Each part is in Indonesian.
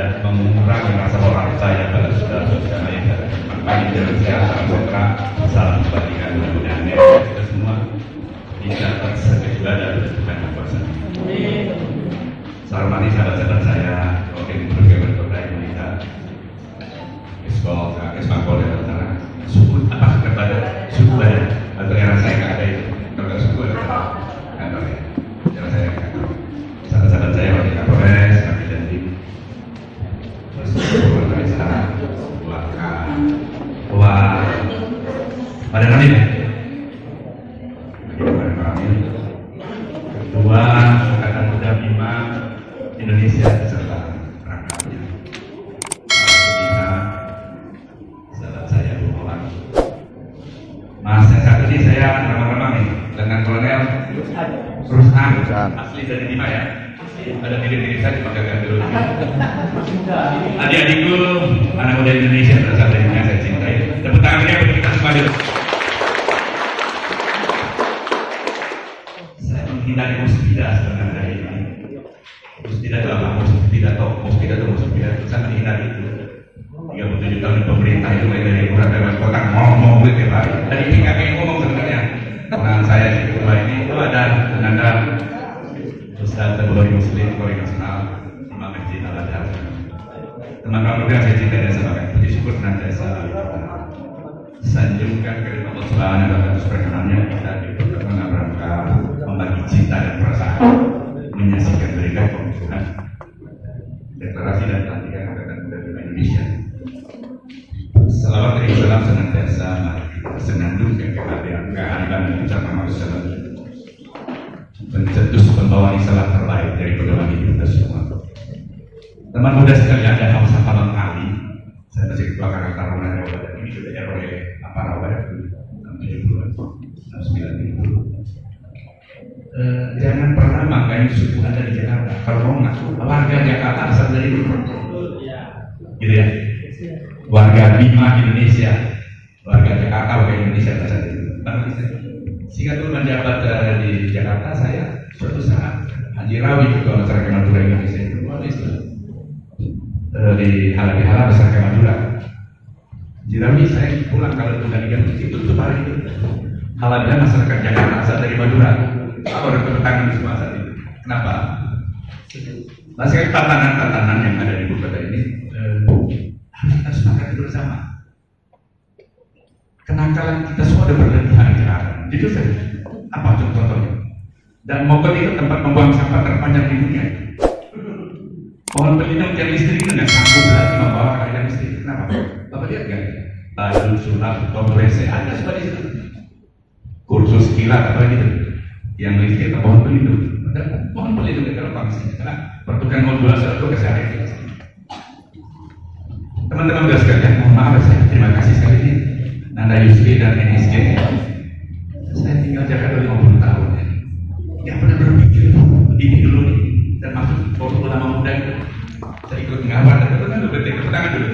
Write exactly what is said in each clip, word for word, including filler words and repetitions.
tidak mengurangi rasa hormat saya pada saudara-saudara yang ada di tempat ini. Dan saya salam sejahtera, salam kebajikan, mudah-mudahan kita semua bisa tersedia dari Tuhan Yang Kuasa. Saya hormati sahabat-sahabat saya, Wakil Gubernur Kota Indonesia, Ekspol, Ekspol dan Utara, suku apa kepada suku ada atau era saya nggak ada itu, kalau suku ada kantor ya, era saya kantor. Sahabat-sahabat saya Wakil Kapolres, Wakil Dandim, terus Wakil Desa, Waka, Wah, pada kami ya, pada kami, Ketua Angkatan Muda Bima Indonesia beserta perangkatnya. Kita, sahabat saya Bukolan. Mas yang satu ini saya ramah-ramah nih, dengan Kolonel Rushan, asli dari Bima ya. Ada diri-diri saya dipanggilkan dulu. Adik-adikku, anak muda Indonesia berasal dari yang saya cintai. Tepuk tangannya bagi kita semua dulu. Saya menghindari musbidah sebenarnya dari ini. Musbidah itu apa? Musbidah atau musbidah itu musbidah itu saya menghindari itu. tiga puluh tujuh tahun pemerintah itu mulai dari murah dari kota ngomong duit ya Pak. Tadi ini kakek ngomong sebenarnya. Kenalan saya di ketua ini itu ada tenaga Ustaz Tabulori Muslim Kori Nasional Imam Masjid Al-Adhar. Teman-teman juga saya cintai dan saya banggakan. Puji syukur senantiasa sanjungkan kepada Allah Subhanahu wa taala perkenannya kita dipertemukan dalam rangka membagi cinta dan perasaan, menyaksikan mereka pembukaan deklarasi dan pelantikan Angkatan Muda Bima Indonesia. Salawat dan salam senantiasa mari kita senandungkan kebahagiaan keadilan dan ucapan masyarakat pencetus pembawa risalah terbaik dari pedoman hidup kita semua. Teman muda sekalian, ada hafalan kali. Saya masih ketua Kakak Taruna Jawa Barat ini sudah R W apa Rawa enam tujuh puluh enam sembilan puluh. Jangan pernah banggain suku Anda di Jakarta. Kalau mau ngaku warga Jakarta asal dari dulu, gitu ya. Warga Bima Indonesia, warga Jakarta, warga Indonesia asal dari dulu. Sehingga dulu menjabat uh, di Jakarta, saya suatu saat Haji Rawi Ketua Masyarakat Madura Indonesia itu nulis uh, di Halal-Halal Masyarakat Madura. Haji Rawi saya pulang kalau itu dari Gambut itu tutup hari itu. Halal-Halal Masyarakat Jakarta asal dari Madura. Apa ada tangan di semua saat itu? Kenapa? Masih tatanan-tatanan yang ada di ibu kota ini uh, kita sepakat bersama. Kenakalan kita semua ada berlebihan sekarang. Itu saja. Apa contohnya? Dan Mogot itu tempat membuang sampah terpanjang di dunia. Pohon pelindung tiang listrik itu nggak sanggup lagi membawa aliran listrik. Kenapa? Bapak lihat nggak? Baju, sulap, kompresi ada semua di situ. Kursus kilat apa gitu? Yang listrik atau pohon pelindung? Dan pohon pelindung itu kalau sini karena pertukaran modulasi itu keseharian. Teman-teman sudah sekalian, mohon maaf saya terima kasih sekali ini. Nanda Yusri dan N S G. Saya tinggal Jakarta lima puluh tahun. Yang pernah berpikir ini dulu nih dan masuk forum ulama muda itu. Saya ikut mengawal dan itu kan dulu berarti tangan dulu.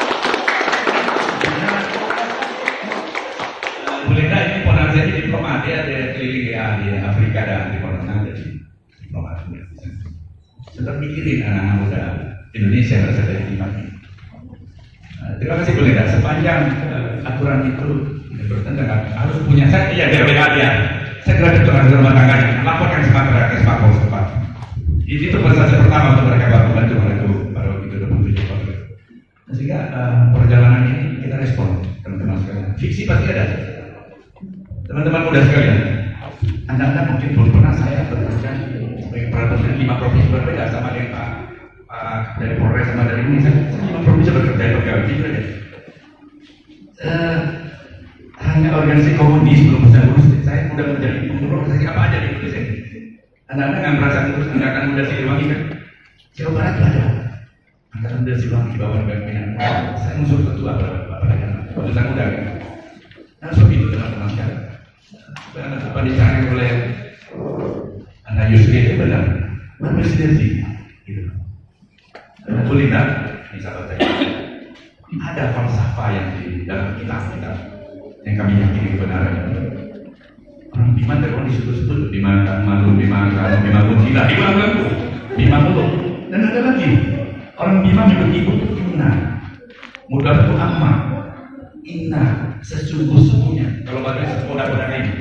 Boleh nggak ini ponan saya di diplomat ya, ada keliling ya di Afrika dan di ponan ada di diplomat. Tetap mikirin anak-anak muda Indonesia yang berasal dari Timur. Terima kasih Bu Leda. Sepanjang uh, aturan itu bertentangan harus punya saya ya D P A ya. Saya kira ketua rumah tangganya laporkan semata ke Pak Sepat. Ini itu proses pertama untuk mereka baru bantu mereka pada waktu itu dua puluh tujuh tahun. Sehingga uh, perjalanan ini kita respon teman-teman sekalian. Fiksi pasti ada. Teman-teman muda sekalian, anda-anda mungkin belum pernah saya bekerja sebagai peraturan lima provinsi berbeda sama dengan Pak Uh, dari Polres sama dari ini saya lima provinsi bekerja di pegawai juga deh. Uh, hanya organisasi komunis belum bisa ngurus. Saya udah menjadi pengurus saya apa aja di Indonesia. Anda-anda nggak merasa ngurus angkatan muda Siliwangi kan? Jawa Barat itu ada angkatan muda Siliwangi di bawah kepemimpinan. Saya musuh ketua Bapak Bapak Keputusan Muda kan. Nah seperti itu teman-teman sekalian. Dan apa dicari oleh Anda Yusri itu benar. Mana presidensi? Gitu. Kuliner, misalnya saya, ada falsafah yang di dalam kitab kita yang kami yakini kebenaran. Orang Bima dari orang disebut-sebut Bima malu, Bima kamu, Bima gila, Bima kamu, Bima mulu, dan ada lagi Orang Bima menyebut ibu itu inna, mudah itu amma, inna sesungguh-sungguhnya. Kalau bahasa mudah-mudah ini,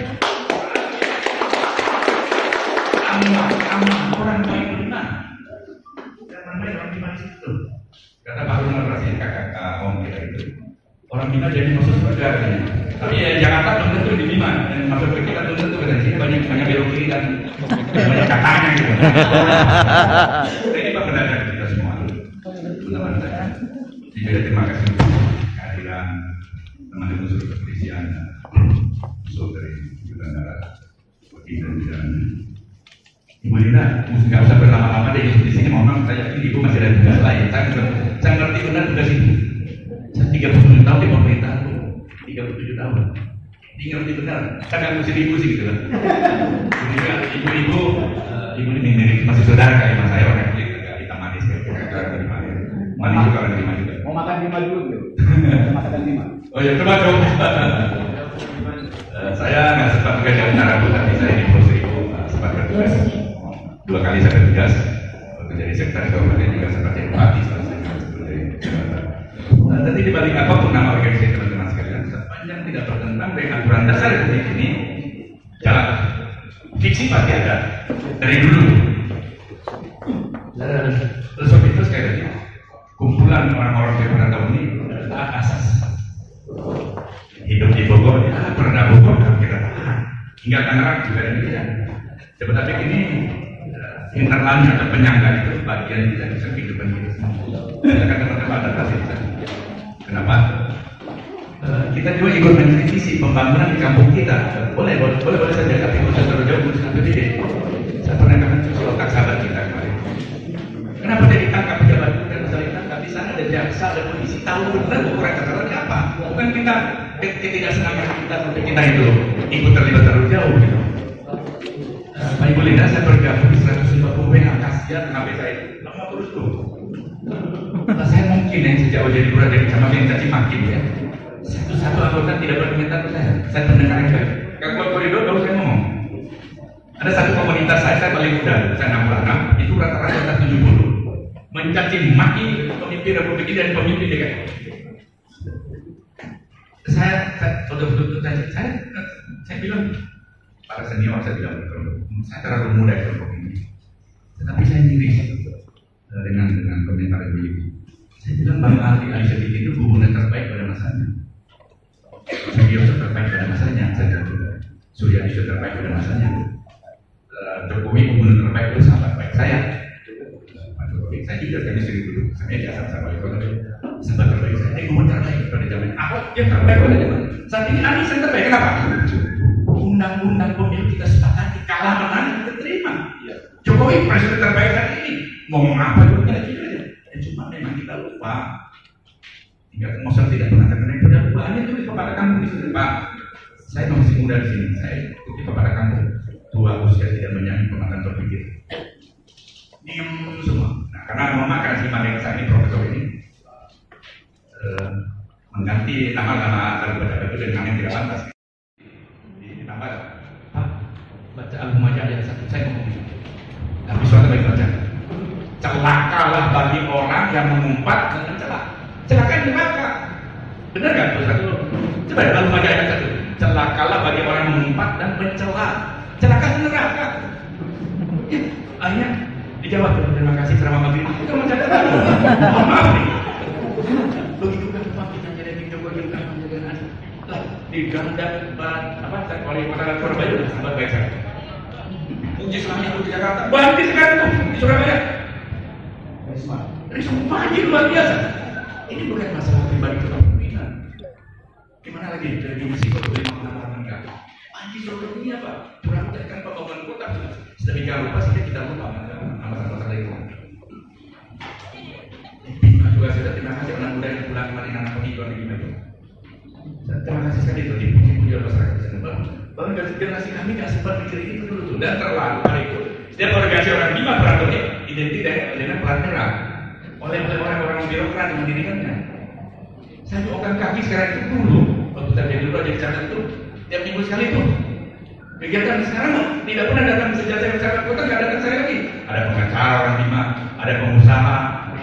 amma, amma orang baik benar. Jangan main orang Bima di situ. Kata Pak Harun Al-Rasyid kakak Om kita itu, orang Bima jadi masuk surga katanya. Tapi ya Jakarta belum tentu di Bima, dan masuk ke kita belum tentu katanya. Sini banyak banyak belok kiri dan banyak katanya gitu. Ini Pak benar kita semua. Teman-teman saya. Jadi terima kasih kehadiran teman-teman unsur kepolisian, unsur dari Negara Wakil dan Ibu Lina, nggak usah berlama-lama deh di sini. Mohon saya yakin Ibu masih ada tugas lain. Saya, saya ngerti benar tugas Ibu. Saya tiga puluh tujuh tahun di pemerintahan, tiga puluh tujuh tahun. Ini ngerti benar. Saya nggak mesti Ibu sih gitu kan. Ibu-ibu, Ibu ini mirip masih saudara kayak mas saya orang kulit agak hitam manis kayak kakak dari mana. Manis juga orang lima juga. Mau makan lima dulu gitu? Makan lima. Oh ya coba coba. Saya nggak sempat tugas dari Narabu, tapi saya di Pulau Seribu sempat bertugas. Dua kali saya bertugas waktu jadi sekretaris kabupaten, juga sempat jadi bupati setelah saya sebagai jabatan. Nah, nanti dibalik apapun nama organisasi teman-teman sekalian, sepanjang tidak bertentangan dengan aturan dasar Republik ini, jalan. Fiksi pasti ada dari dulu. Terus itu sekali lagi, kumpulan orang-orang di perantau ini adalah asas. Hidup di Bogor, ya pernah Bogor kita tahan. Hingga Tangerang juga demikian. Tetapi ini internalnya atau penyangga itu bagian dari kehidupan kita semua. Silakan teman-teman adaptasi di sana. Kenapa? Uh, kita juga ikut mengkritisi pembangunan di kampung kita. Boleh, boleh, boleh, boleh saja. Tapi kalau saya terlalu jauh urusan P B D. Saya pernah kena cuci otak sahabat kita kemarin. Kenapa dia ditangkap pejabat dan misalnya ditangkap di sana ada jaksa, ada polisi tahu benar ukuran kesalahannya apa? Bukan kita ketidaksenangan kita untuk kita itu ikut terlibat terlalu jauh. Gitu. Pak Ibu Linda, saya bergabung di seratus lima puluh W H kasihan H P saya lama terus tuh. Nah, saya mungkin yang sejak jadi lurah dari kecamatan yang caci maki ya. Satu-satu anggota tidak berkomentar ke saya. Saya pendengar yang baik. Kalau koridor baru saya ngomong. Ada satu komunitas saya, saya paling muda, saya enam puluh enam, itu rata-rata tujuh puluh. Mencaci maki pemimpin Republik ini dan pemimpin D K I. Saya, saya betul-betul saya, saya, saya bilang para senior saya bilang saya terlalu muda di kelompok ini, tetapi saya miris dengan dengan komentar ibu-ibu. Saya bilang Bang Ali Aisyah itu gubernur terbaik pada masanya, Sugioso terbaik pada masanya, saya Surya Iso terbaik pada masanya, Jokowi gubernur terbaik itu sahabat baik saya. Pak Jokowi saya juga kami sering dulu, saya biasa sama wali kota sahabat terbaik saya. Eh gubernur terbaik pada zaman Ahok yang terbaik pada zaman saat ini Anies yang terbaik. Kenapa? Undang-undang pemilu kita sepakati, kalah menang kita terima. Ya. Jokowi presiden terbaik saat ini. Ngomong apa juga tidak juga ya. Ya cuma memang kita lupa. Hingga Mosel tidak pernah terkena itu. Dan banyak tulis kepada kamu di sini, Pak. Saya masih muda di sini. Saya tulis kepada kamu. Tua usia tidak menyangka pemakan berpikir. Diam semua. Nah, karena memakan si Mandeng Sani profesor ini uh, mengganti nama-nama daripada itu dengan yang tidak pantas. Pak, baca Al-Humajah ayat satu, saya ngomong gitu. Tapi suatu baik baca. Celakalah bagi orang yang mengumpat dan mencela. Celaka di neraka. Benar kan? Satu. Coba Al-Humajah ayat satu. Celakalah bagi orang yang mengumpat dan mencela. Celaka di neraka. Ya, akhirnya dijawab. Terima kasih selama maghrib. Itu mencela. Mohon maaf nih. Begitu kan Pak kita jadi di Jokowi yang kan menjaga anak. Di Ganda apa oleh kota Surabaya sudah sangat baik sekali. Uji Islam itu di Jakarta, banyak sekali tuh di Surabaya. Risma ini luar biasa. Ini bukan masalah pribadi kepemimpinan. Gimana lagi dari musik untuk lima puluh enam Anji Surabaya ini apa? Kurang tekan pembangunan kota. Sedemikian rupa sehingga kita lupa masalah-masalah itu. Terima kasih, terima kasih anak muda yang pulang kemarin anak pengikut lagi lagi. Terima kasih sekali itu dipuji-puji oleh masyarakat di sana. Bahwa generasi kami nggak sempat mikirin itu dulu tuh dan terlalu kali itu. Setiap organisasi orang Bima peraturannya identik dengan pelat merah oleh orang-orang birokrat yang mendirikannya. Saya doakan kaki sekarang itu dulu waktu saya jadi dulu aja catat itu tiap minggu sekali itu. Kegiatan sekarang tidak pernah datang sejak saya masyarakat kota nggak datang saya lagi. Ada pengacara orang Bima, ada pengusaha,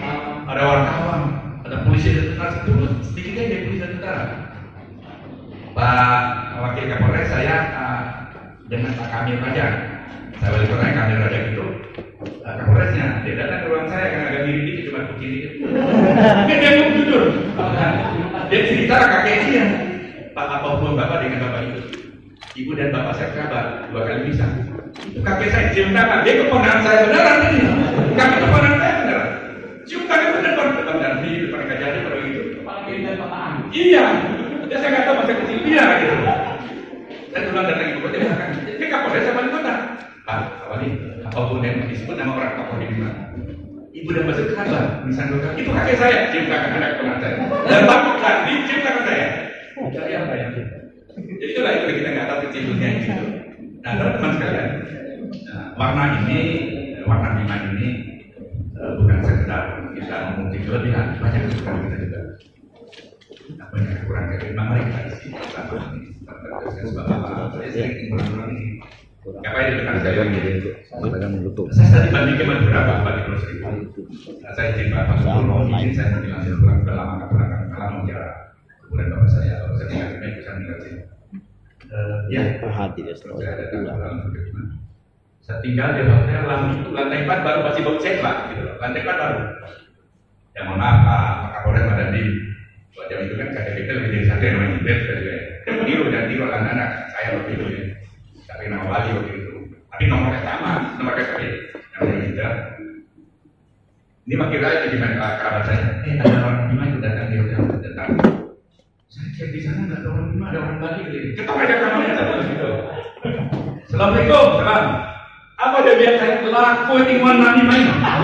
ada wartawan, ada polisi dan tentara. Dulu sedikit aja polisi dan tentara. Pak Wakil Kapolres saya uh, dengan Pak Kamil Raja, saya wali kota Kamil Raja itu uh, Kapolresnya, dia datang ke ruang saya kan agak mirip dikit cuma begini. Mungkin dia mau jujur, dia cerita kakeknya dia, Pak apa hubungan bapak dengan bapak itu? Ibu dan bapak saya kabar dua kali bisa. Itu kakek saya cium tangan, dia keponakan saya beneran ini. Kakek keponakan saya beneran. Cium tangan beneran depan dan di depan kejadian pada itu. Kepala kiri dan pataan. Iya. Ya saya nggak tahu masa kecil dia gitu. Saya pulang datang ibu kota dia kan, ini Kapolres sama wali kota. Pak, wali, apapun yang disebut nama orang tokoh di mana. Ibu dan bapak kabar, misalnya itu kakek saya cium tangan anak keponakan saya. Dan bapak tadi cium tangan saya. Saya apa ya? Jadi itulah itu kita nggak tahu kecilnya gitu. Nah, teman-teman sekalian, nah, warna ini, warna lima ini uh, bukan sekedar kita memuji kelebihan, banyak kekurangan kita juga. Nah, banyak kekurangan kita, memang mari kita isi sama ini. Sebab apa? Saya sering berulang ini. Apa yang dikenal saya ini? Saya tadi bandingkan beberapa bagi Pulau Seribu. Nah, saya izin Pak Solo ini saya mau dilansir pulang ke lama kekurangan alam menjara. Kemudian bapak saya, bapak saya tinggal di Medan, saya tinggal di sini. Uh, ya, hati dia saya datang pulang ke gimana? Saya tinggal di hotel lantai itu lantai empat baru masih bau cek lah, gitu. Lantai empat baru. Ya mohon maaf, Pak Kapolres Badan Dim. Waktu itu kan kakek kita lebih dari satu yang namanya Jibril sekali ya. Dia tiru dan tiru anak-anak saya waktu itu ya. Tapi nama wali waktu itu. Tapi nomornya sama, nomor kakek namanya Jibril. Ini makin raya di mana kerabat saya. Eh ada orang lima itu datang di hotel datang. Saya cek di sana nggak ada orang lima, ada orang lagi gitu. Ketok aja kamarnya satu gitu. Assalamualaikum, salam. Apa dia biar saya laku timuan nani main?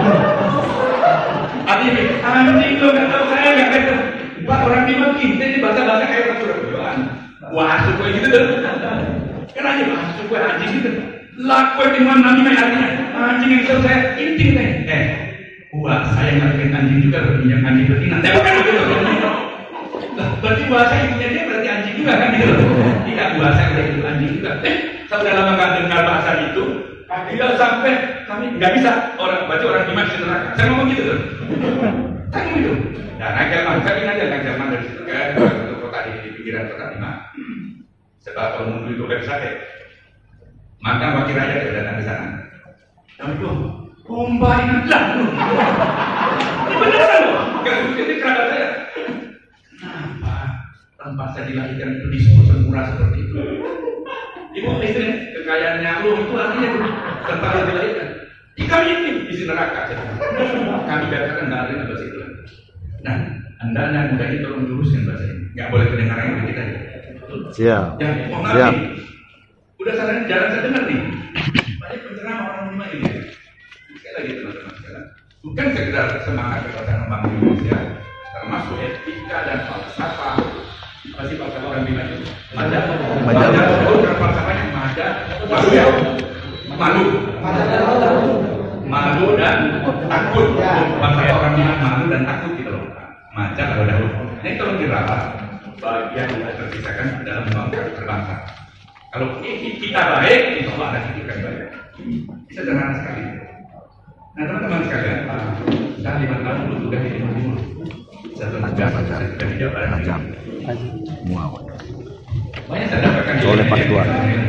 Adik, anjing lo nggak tahu saya nggak tahu. Pak orang lima kita ini bahasa-bahasa kayak orang Surabayaan. Wah, suku gitu deh. Kan aja lah, suku anjing gitu. Laku timuan nani main artinya anjing yang tahu saya inting deh. Eh, wah saya ngatain anjing juga berpinjam anjing betina. Tapi kan begitu. Berarti bahasa ibunya dia berarti anjing juga kan gitu loh. Tidak bahasa udah itu anjing juga. Eh, saya udah lama nggak dengar bahasa itu. Tidak sampai kami nggak bisa orang berarti orang iman di neraka. Saya ngomong gitu loh. Saya ngomong gitu. Nah, naik Jerman, saya ingin aja naik Jerman dari situ kan ke kota di pinggiran kota lima. Sebab kalau menuju itu dari sate. Maka wakil raja dia datang di sana. Assalamualaikum. Pomba ingat lah. Ini beneran loh. Gak ini kerabat saya. Kenapa tanpa saya dilahirkan itu disuruh sempurna seperti itu? Ibu istri kekayaannya lu itu artinya tanpa dia dilahirkan. Jika ini isi neraka. Kami katakan nggak ada bahasa itu. Nah, anda yang muda ini tolong luruskan bahasa ini. Nggak boleh kedengaran yang kita. Siap. Ya, mau Siap. Udah saran jalan saya dengar nih. Banyak penceramah orang lima ini. Sekali lagi teman-teman sekalian. Bukan sekedar semangat kekuatan membangun Indonesia. Termasuk etika dan falsafah. Apa sih falsafah orang lima itu? Maja, maja, bukan falsafahnya maja, malu ya, malu, malu dan takut. Falsafah orang lima malu dan takut gitu loh. Maja kalau dahulu. Ini kalau dirawat, bagian yang terpisahkan dalam membangun berbangsa. Kalau kita baik, insya Allah ada kita baik. Bisa sederhana sekali. Nah teman-teman sekalian, saya lima tahun dulu tugas di Timur Timur. Satu tugas saya sudah di Jawa Barat. Banyak saya dapatkan oleh Pak Ketua.